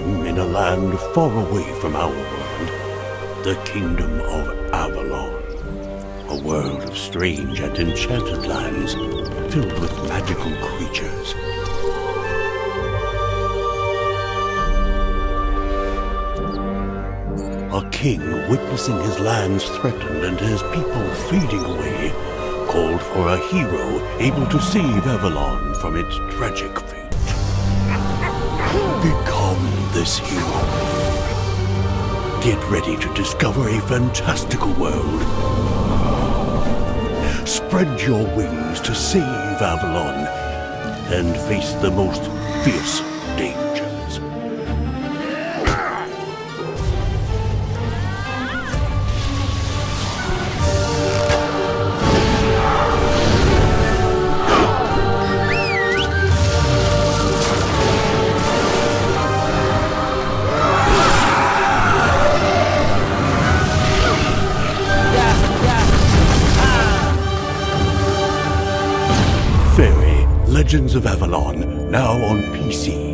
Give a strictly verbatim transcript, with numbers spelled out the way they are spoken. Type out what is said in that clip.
living in a land far away from our world, the kingdom of Avalon. A world of strange and enchanted lands filled with magical creatures. A king, witnessing his lands threatened and his people fading away, called for a hero able to save Avalon from its tragic fate. Become this hero. Get ready to discover a fantastical world. Spread your wings to save Avalon and face the most fierce dangers. Faery, Legends of Avalon, now on P C.